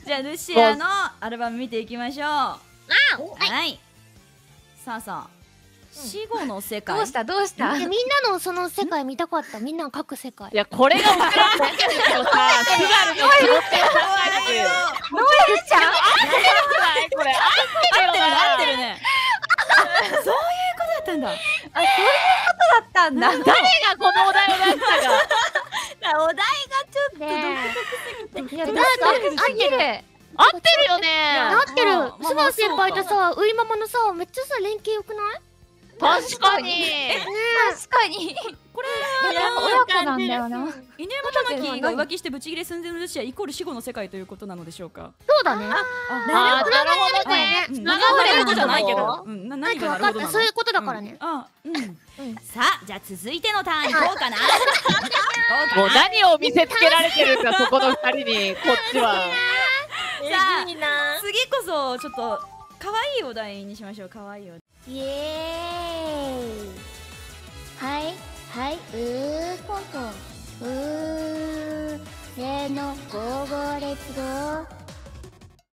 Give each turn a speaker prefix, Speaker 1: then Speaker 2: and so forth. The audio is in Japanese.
Speaker 1: じゃあルシアのアルバム見ていきましょう。はい。さあさあ、死後の世界。
Speaker 2: どうしたどうした。
Speaker 3: みんなのその世界見たかった。みんなの書く世界。
Speaker 4: いや、これが僕らの世界だけどさ、津軽の気持ちが伝わってる。
Speaker 2: ノエルちゃん。
Speaker 4: これ
Speaker 1: 合ってるね。そういうことだったんだ。
Speaker 2: あ、そういうことだったんだ。
Speaker 4: 誰がこのお題を出したか。
Speaker 1: お題がちょっと独特すぎて。
Speaker 3: いや、なんか合ってる。
Speaker 4: 合ってるよね。
Speaker 3: 合ってる。スバ先輩とさ、ウイママのさ、めっちゃさ、連携良くない？
Speaker 4: 確かに。
Speaker 2: 確かに。
Speaker 1: これ
Speaker 2: 親子なんだよな。
Speaker 1: 犬山玉木が浮気してブチギレ寸前のルシアイコール死後の世界ということなのでしょうか。
Speaker 3: そうだね。
Speaker 4: なるほどね。
Speaker 1: なるほどじゃないけど。何がなるほどなの？
Speaker 3: そういうことだからね。
Speaker 1: さあ、じゃあ続いてのターン行こうかな。
Speaker 4: もう何を見せつけられてるんだ、そこの二人に、こっちは。
Speaker 1: さあ、次こそちょっと可愛いお題にしましょう。可愛いお題。
Speaker 3: イエーイ。はい、はい、ポンポン。せーの、ゴーゴーレッツゴー。